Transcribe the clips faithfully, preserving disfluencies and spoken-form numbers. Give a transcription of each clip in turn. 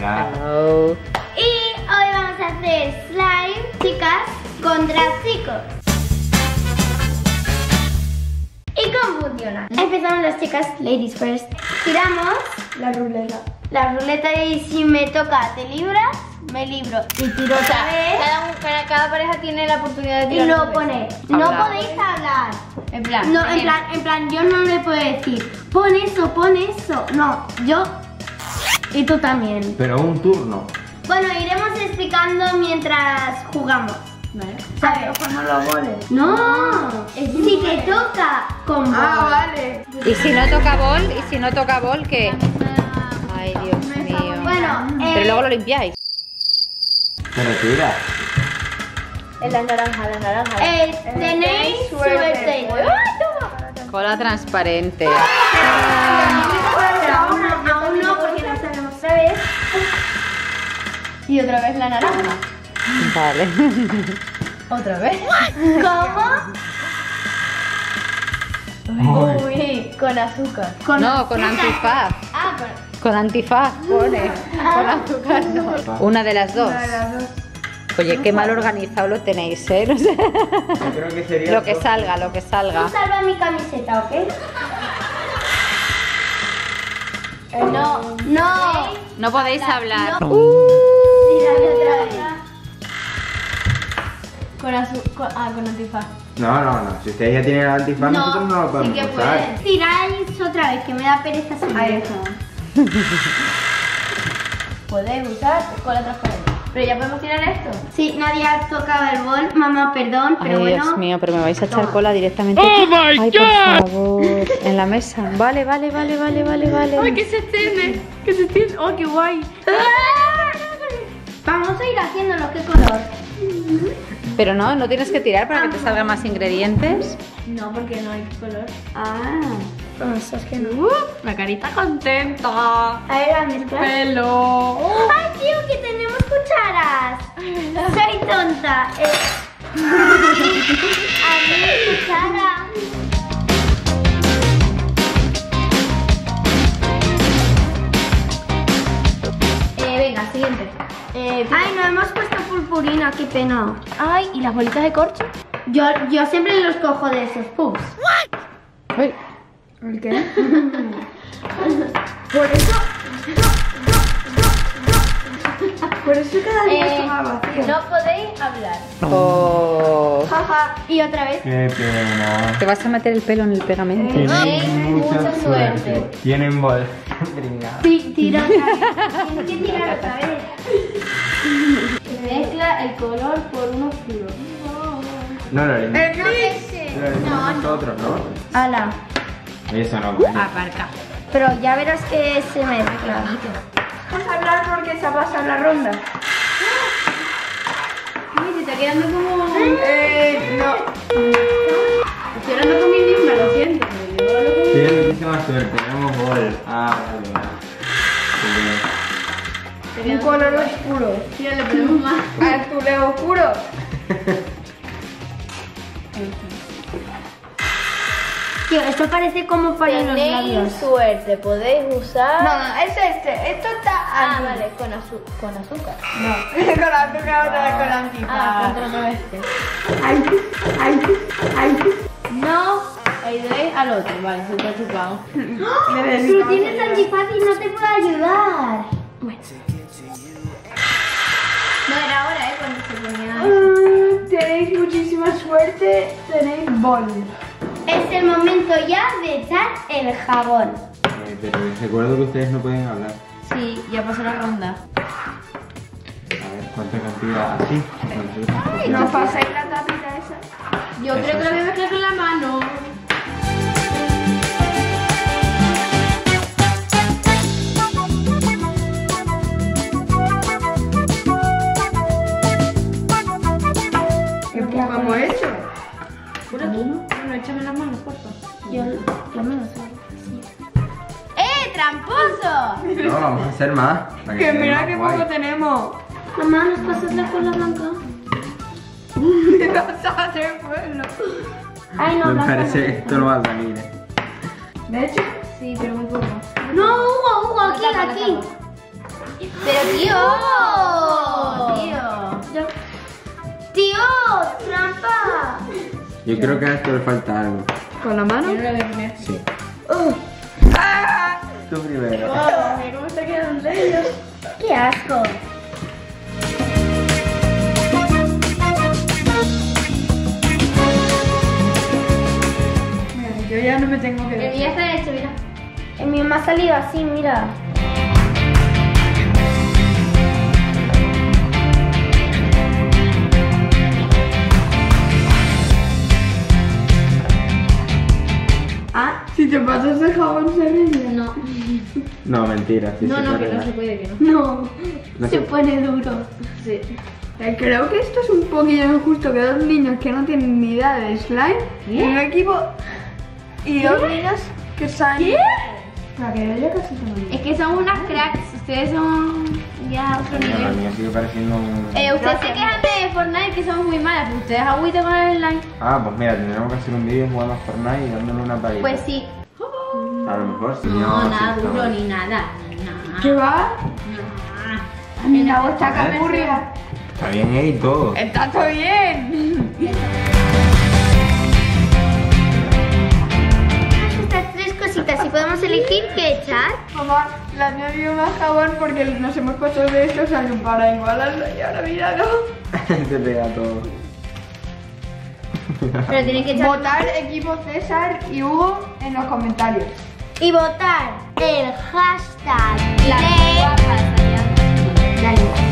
Hola. Hello. Y hoy vamos a hacer slime, chicas, contra chicos. ¿Y cómo funciona? Empezamos las chicas, ladies first. Tiramos La ruleta. la ruleta y si me toca te libras, me libro. Y tiro otra vez. Cada, un- cada, cada pareja tiene la oportunidad de Y tirar. luego su pone, vez. no Hablar. podéis hablar. En plan. No, en pequeño. plan, en plan, yo no le puedo decir, pon eso, pon eso. No, yo y tú también. Pero un turno. Bueno, iremos explicando mientras jugamos. Vale. ¿Sabes? Como los goles. No, si te toca con Ah, bol. vale. ¿Y si no toca bol? ¿Y si no toca bol qué? Ay, Dios mío. Bueno, eh, Pero luego lo limpiáis. Pero tira. Es la naranja, la naranja. eh, tenéis suerte. Cola transparente. Pero aún no, aún no, porque no sabemos otra vez. Y otra vez la naranja. Vale. Otra vez. ¿Cómo? Uy, con azúcar. No, con antifaz. Ah, con. Con antifaz, pone. Con azúcar no. Una de las dos. Oye, qué mal organizado lo tenéis, ¿eh? No sé. Yo creo que sería. Lo que salga, lo que Tú salga. salva mi camiseta, ¿ok? Eh, no. No. No podéis hablar. Tírame otra vez. Con azúcar. Ah, con antifaz. No, no, no. Si ustedes ya tienen el antifaz, No, nosotros no lo podemos sí que usar. pueden. Tiráis otra vez, que me da pereza subir. Ahí está. Podéis usar cola transparente. Pero ya podemos tirar esto. Sí, nadie ha tocado el bol, mamá, perdón, pero Ay, bueno. Dios mío, pero me vais a echar Toma. cola directamente. ¡Oh, my Ay, por favor. En la mesa. Vale, vale, vale, vale, vale, vale. que se extiende. Que se extiende. Oh, qué guay. Vamos a ir haciéndolo, ¿qué color? Pero no, no tienes que tirar para que te salgan más ingredientes. No, porque no hay color. Ah, no, eso es que no. Uh, la carita contenta. A ver, a mezclar. Pelo. ¡Ay, tío, que tenemos cucharas! Soy tonta. Eh. A ver, cuchara. Eh, venga, siguiente. Eh, Ay, no hemos puesto purpurina, qué pena. Ay, ¿y las bolitas de corcho? Yo, yo siempre los cojo de esos pups. Ay, ¿El qué? Por eso. Por eso cada día Eh, está más vacío. No podéis hablar. oh. Jaja. Y otra vez. Qué pena. Te vas a meter el pelo en el pegamento. Tienen mucha mucha suerte. suerte. Tienen bol. Brinca. Sí, tira otra vez. Tienes que tirar otra vez. Mezcla el color por uno oscuro. No lo limpiamos. gris. Lo limpiamos nosotros, ¿no? Ala. Eso no vale. Aparca. Pero ya verás que se mezcla. Vamos a hablar porque se ha pasado la ronda. Uy, se está quedando como. Eh, no. Estoy hablando con mí misma, lo siento. pero yo hablo con- Tienen muchísima suerte. Tenemos bol. Ah, vale. Un color oscuro. Sí, le ponemos más. Azuleo oscuro. Tío, esto parece como para los labios. suerte, podéis usar. No, no, es este. Esto está. Ah, así. vale, con, azu con azúcar. No. con azúcar otra vez con antifaz. Ah, contra todo este. Ay, ay, ay. No, ayudéis al otro, vale, se está chupado. Pero tienes antifaz y no te puedo ayudar. Bueno. No era ahora, ¿eh? Cuando se ponía. Mm, Tenéis muchísima suerte, tenéis bol. Es el momento ya de echar el jabón. Eh, pero les recuerdo que ustedes no pueden hablar. Sí, ya pasó la ronda. A ver, ¿cuánta cantidad? Así. Nosotros No pasáis la tapita esa. Yo Eso creo que lo voy a sí. mezclar con la mano. ¿Qué poco hemos hecho? Bueno, échame las manos, por favor. Yo la mano. ¡Eh, tramposo! No, vamos a hacer más. para Que quede mira más qué guay. poco tenemos. Mamá, ¿nos pasas la cola blanca? Vas a hacer pueblo. Ay, no, Me blanca parece no. que esto no va a salir. eh. ¿De hecho? Sí, pero muy poco. No, Hugo, Hugo, aquí, Tápalo, aquí. tápalo. Pero tío. Tío. Yo- Tío, trampa. Yo creo que a esto le falta algo. ¿Con la mano? Yo no lo voy a poner. Sí. Uh, Tú primero. Ay, ¿cómo está quedando ellos? qué asco. Mira, yo ya no me tengo que El mío ver. está hecho, mira. El mío me ha salido así, mira. Ah, Si te pasas de jabón se rellena. no. No, mentira. Sí No, se no, puede que no dar. se puede, que no. No. No Se se- pone duro. Sí. Eh, Creo que esto es un poquillo injusto que dos niños que no tienen ni idea de slime en un equipo y dos niños que saben. ¿Qué? La que yo casi se me olvida. Es que son unas cracks. Ustedes son ya otro Mira, la nivel. mía sigue pareciendo un... Eh, ustedes se quejan de Fortnite que somos muy malas, pero ustedes agüita con el slime. Ah, pues mira, tendremos que hacer un vídeo jugando a Fortnite y dándole una paella. Pues sí. A lo mejor sí. No, sí, nada está duro mal. ni nada. Nada. ¿Qué va? Nada. Mira, vos está A ver. aburrida. Está bien ahí todo. Está todo bien. Estas tres cositas, si podemos elegir qué echar. Mamá, la mía dio más jabón porque nos hemos puesto de estos a para igualarlo y ahora míralo. Se pega todo. Pero tienen que echar. Votar equipo César y Hugo en los comentarios. Y votar el hashtag Las de- guapas allá. Dale.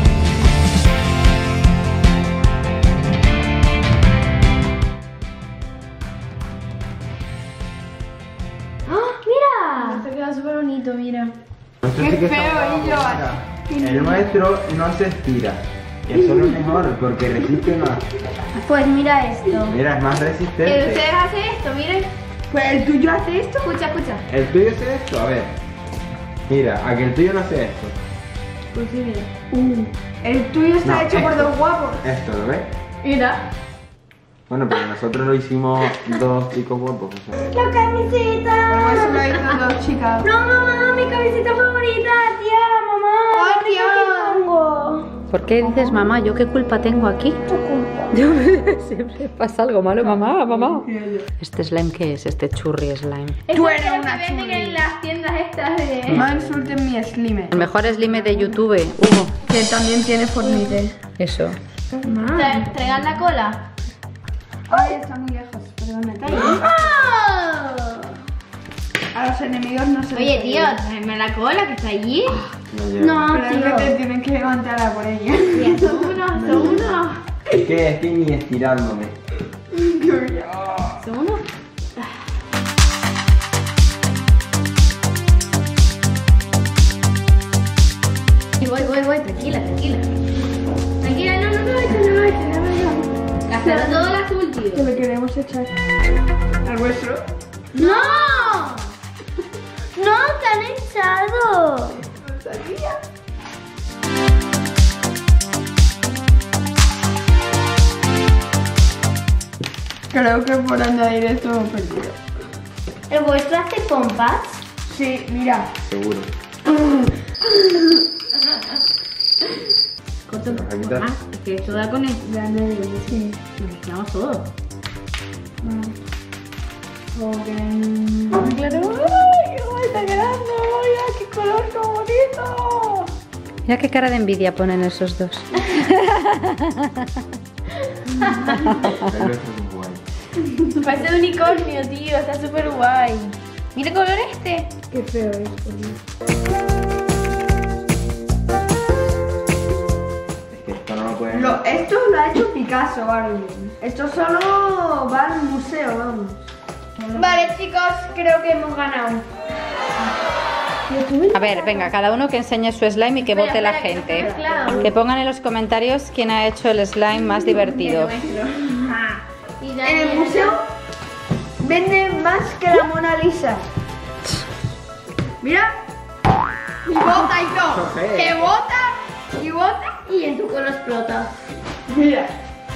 ¡Ah, mira! Te queda súper bonito, mira. Esto Qué sí que está feo, guapo, y yo mira. El nuestro no se estira. Y eso es lo mejor porque resiste más. Pues mira esto. Mira, es más Eh, resistente. ustedes hacen esto, miren. Pues el tuyo hace esto. Escucha, escucha. El tuyo hace esto, a ver. Mira, a que el tuyo no hace esto. Pues sí, mira. Uh, el tuyo está No, hecho por esto. dos guapos. Esto, ¿lo ves? Mira. Bueno, pero nosotros lo hicimos dos chicos guapos. O sea. ¡La Pero eso camiseta! lo hizo dos chicas. No, mamá, mi camiseta favorita, tía, mamá. Ay, ¿qué tía. pongo? ¿Por qué dices mamá? ¿Yo qué culpa tengo aquí? Tu culpa. Yo siempre pasa algo malo, mamá, mamá. ¿Este slime qué es? Este churri slime. Tú Esto eres es lo una que venden churri. en las tiendas estas de... No insulten mi slime. El mejor slime de YouTube, Hugo. Que también tiene Fortnite. Eso. Tra- ¿Traigan la cola? Ay, está muy lejos. Perdona. ¡Oh! A los enemigos no se Oye, les tío, puede. tráeme la cola que está allí. No llego. No, Pero es que te tío. tienen que levantar a por ella. Tía, son unos, son unos. Es que es que ni estirándome. Son unos. Voy, voy, voy, tranquila, tranquila. Tranquila, no, no, no, esto no, esto no, no. Gastaron todo el azul, Que tío. le queremos echar al vuestro. ¡No! ¡No, te han echado! No sabía. Creo que por añadir esto hemos perdido. ¿El vuestro hace pompas? Sí, mira. Seguro. Corto ¿Te vas a quitar? Ah, es que esto da con el... Ya añadí, sí. Lo mezclamos todo. Ok. Claro. ¡Ay, cómo está quedando! ¡Mira qué color tan bonito! Mira qué cara de envidia ponen esos dos. El nuestro es un guay. Parece un unicornio, tío, está súper guay. Mira el color este. Qué feo es, por Dios. Es que esto no lo pueden. Lo, esto lo ha hecho Picasso, Barbie. Esto solo va al museo, vamos. Vale, chicos, creo que hemos ganado. A ver, venga, cada uno que enseñe su slime y que Espera, vote la espera, que gente. está mezclado. Que pongan en los comentarios quién ha hecho el slime más divertido. Y En Daniel- el museo venden más que la Mona Lisa. Mira. Y bota y todo. Joder. Que bota y bota. Y en tu cola explota. Mira.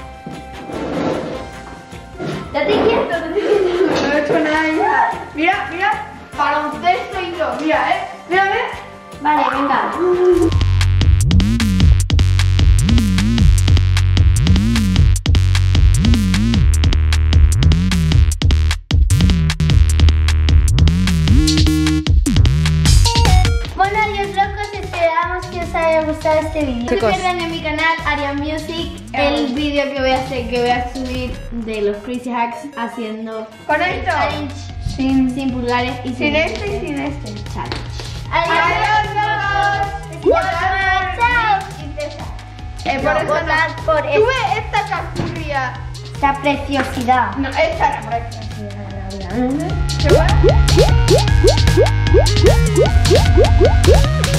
Date quieto, date quieto. No he hecho nada ya. Mira, mira. Baloncesto y todo. Mira, eh. Mira, mira. Vale, venga. este vídeo. No se Chicos. pierdan en mi canal Arian Music el vídeo que voy a hacer, que voy a subir de los Crazy Hacks haciendo Con el esto. challenge Sin, sin pulgares y sin este y sin este. challenge. Adiós, Besitos. Chao. Eh, por No, eso votad no. por Tuve esta capturria. esta preciosidad. No, esta era por esta. ¿Eh? ¿Qué bueno?